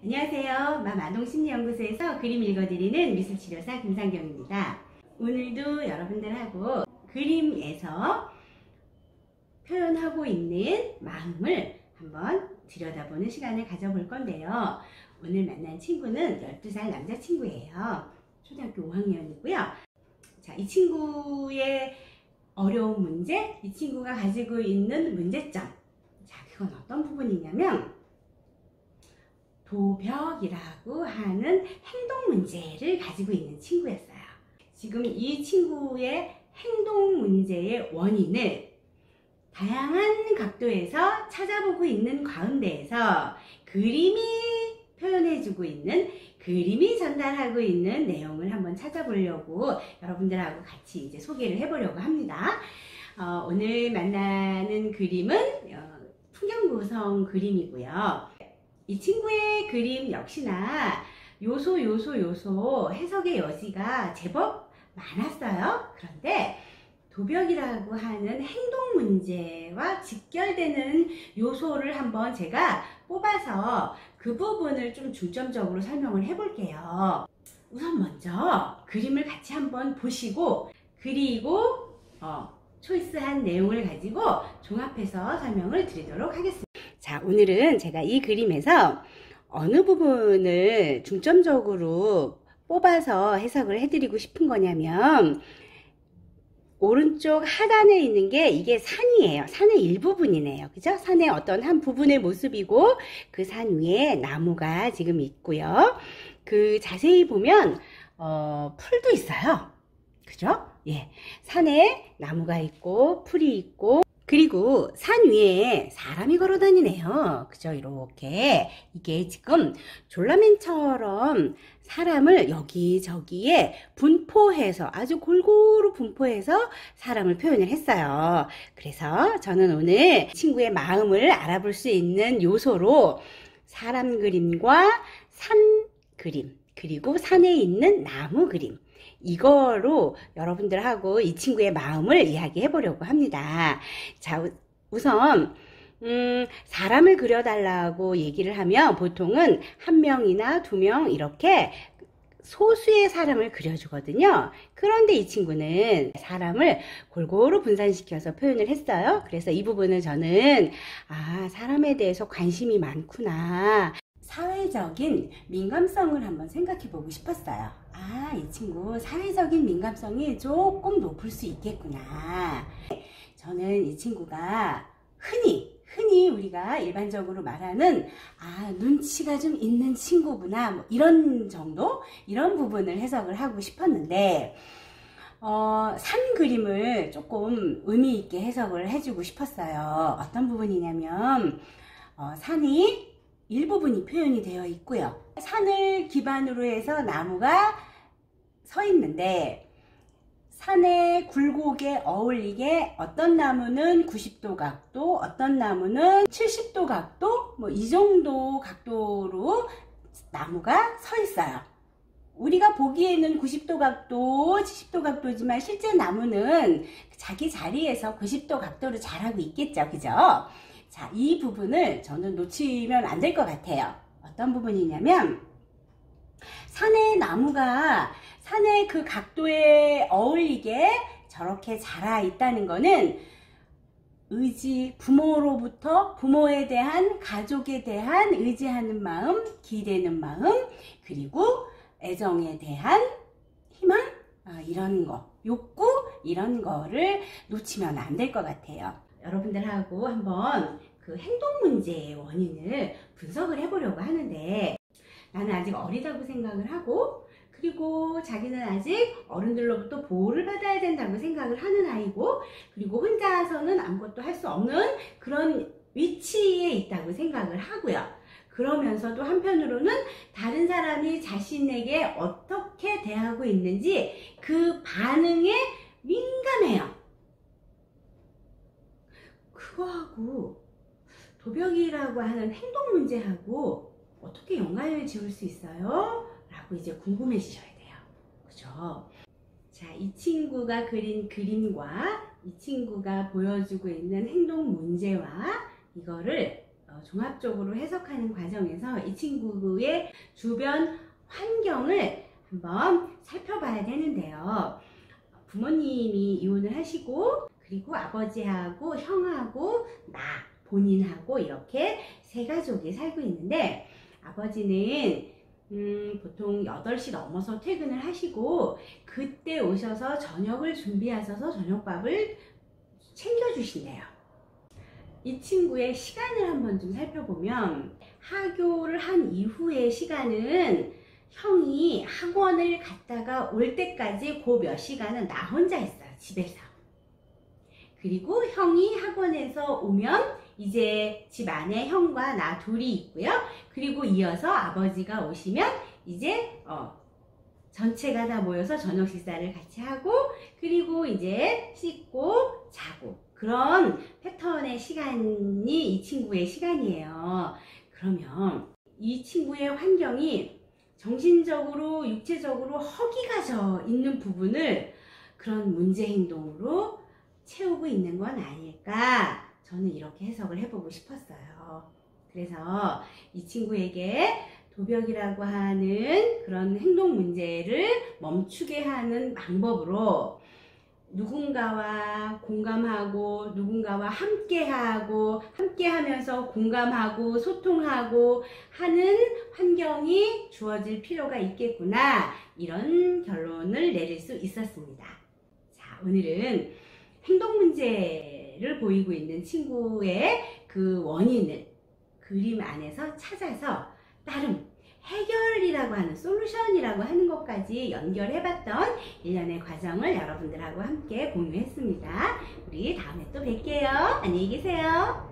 안녕하세요. 마마동심리연구소에서 그림 읽어드리는 미술치료사 김상경입니다. 오늘도 여러분들하고 그림에서 표현하고 있는 마음을 한번 들여다보는 시간을 가져볼 건데요. 오늘 만난 친구는 12살 남자친구예요. 초등학교 5학년이고요. 자, 이 친구의 어려운 문제, 이 친구가 가지고 있는 문제점. 자, 그건 어떤 부분이냐면 도벽이라고 하는 행동 문제를 가지고 있는 친구였어요. 지금 이 친구의 행동 문제의 원인을 다양한 각도에서 찾아보고 있는 가운데에서 그림이 표현해주고 있는, 그림이 전달하고 있는 내용을 한번 찾아보려고 여러분들하고 같이 이제 소개를 해보려고 합니다. 오늘 만나는 그림은 풍경 구성 그림이고요. 이 친구의 그림 역시나 요소 해석의 여지가 제법 많았어요. 그런데 도벽이라고 하는 행동 문제와 직결되는 요소를 한번 제가 뽑아서 그 부분을 좀 중점적으로 설명을 해볼게요. 우선 먼저 그림을 같이 한번 보시고 그리고 초이스한 내용을 가지고 종합해서 설명을 드리도록 하겠습니다. 자, 오늘은 제가 이 그림에서 어느 부분을 중점적으로 뽑아서 해석을 해드리고 싶은 거냐면 오른쪽 하단에 있는 게 이게 산이에요. 산의 일부분이네요. 그죠? 산의 어떤 한 부분의 모습이고 그 산 위에 나무가 지금 있고요. 그 자세히 보면 풀도 있어요. 그죠? 예. 산에 나무가 있고 풀이 있고 그리고 산 위에 사람이 걸어 다니네요. 그죠? 이렇게 이게 지금 졸라맨처럼 사람을 여기저기에 분포해서 아주 골고루 분포해서 사람을 표현을 했어요. 그래서 저는 오늘 친구의 마음을 알아볼 수 있는 요소로 사람 그림과 산 그림 그리고 산에 있는 나무 그림 이거로 여러분들하고 이 친구의 마음을 이야기해 보려고 합니다. 자, 우선 사람을 그려달라고 얘기를 하면 보통은 한 명이나 두 명 이렇게 소수의 사람을 그려주거든요. 그런데 이 친구는 사람을 골고루 분산시켜서 표현을 했어요. 그래서 이 부분을 저는 사람에 대해서 관심이 많구나. 사회적인 민감성을 한번 생각해 보고 싶었어요. 이 친구 사회적인 민감성이 조금 높을 수 있겠구나. 저는 이 친구가 흔히 우리가 일반적으로 말하는 눈치가 좀 있는 친구구나 뭐 이런 정도 이런 부분을 해석을 하고 싶었는데 산 그림을 조금 의미 있게 해석을 해주고 싶었어요. 어떤 부분이냐면 산이 일부분이 표현이 되어 있고요. 산을 기반으로 해서 나무가 서 있는데 산의 굴곡에 어울리게 어떤 나무는 90도 각도, 어떤 나무는 70도 각도, 뭐 이 정도 각도로 나무가 서 있어요. 우리가 보기에는 90도 각도, 70도 각도지만 실제 나무는 자기 자리에서 90도 각도로 자라고 있겠죠. 그죠? 자, 이 부분을 저는 놓치면 안 될 것 같아요. 어떤 부분이냐면 산의 나무가 산의 그 각도에 어울리게 저렇게 자라 있다는 거는 부모로부터 부모에 대한 가족에 대한 의지하는 마음, 기대는 마음, 그리고 애정에 대한 희망, 이런 거, 욕구 이런 거를 놓치면 안 될 것 같아요. 여러분들하고 한번 그 행동 문제의 원인을 분석을 해보려고 하는데 나는 아직 어리다고 생각을 하고 그리고 자기는 아직 어른들로부터 보호를 받아야 된다고 생각을 하는 아이고 그리고 혼자서는 아무것도 할 수 없는 그런 위치에 있다고 생각을 하고요. 그러면서도 한편으로는 다른 사람이 자신에게 어떻게 대하고 있는지 그 반응에 민감해요. 그거하고 도벽이라고 하는 행동 문제하고 어떻게 연관을 지을 수 있어요? 라고 이제 궁금해지셔야 돼요. 그죠? 자, 이 친구가 그린 그림과 이 친구가 보여주고 있는 행동 문제와 이거를 종합적으로 해석하는 과정에서 이 친구의 주변 환경을 한번 살펴봐야 되는데요. 부모님이 이혼을 하시고 그리고 아버지하고 형하고 나 본인하고 이렇게 세 가족이 살고 있는데 아버지는 보통 8시 넘어서 퇴근을 하시고 그때 오셔서 저녁을 준비하셔서 저녁밥을 챙겨주신대요. 이 친구의 시간을 한번 좀 살펴보면 하교를 한 이후의 시간은 형이 학원을 갔다가 올 때까지 그 몇 시간은 나 혼자 있어요. 집에서. 그리고 형이 학원에서 오면 이제 집 안에 형과 나 둘이 있고요. 그리고 이어서 아버지가 오시면 이제 전체가 다 모여서 저녁 식사를 같이 하고 그리고 이제 씻고 자고 그런 패턴의 시간이 이 친구의 시간이에요. 그러면 이 친구의 환경이 정신적으로 육체적으로 허기가 져 있는 부분을 그런 문제 행동으로 채우고 있는 건 아닐까 저는 이렇게 해석을 해보고 싶었어요. 그래서 이 친구에게 도벽이라고 하는 그런 행동 문제를 멈추게 하는 방법으로 누군가와 공감하고 누군가와 함께하고 함께하면서 공감하고 소통하고 하는 환경이 주어질 필요가 있겠구나 이런 결론을 내릴 수 있었습니다. 자, 오늘은 행동 문제를 보이고 있는 친구의 그 원인을 그림 안에서 찾아서 나름 해결이라고 하는 솔루션이라고 하는 것까지 연결해봤던 일련의 과정을 여러분들하고 함께 공유했습니다. 우리 다음에 또 뵐게요. 안녕히 계세요.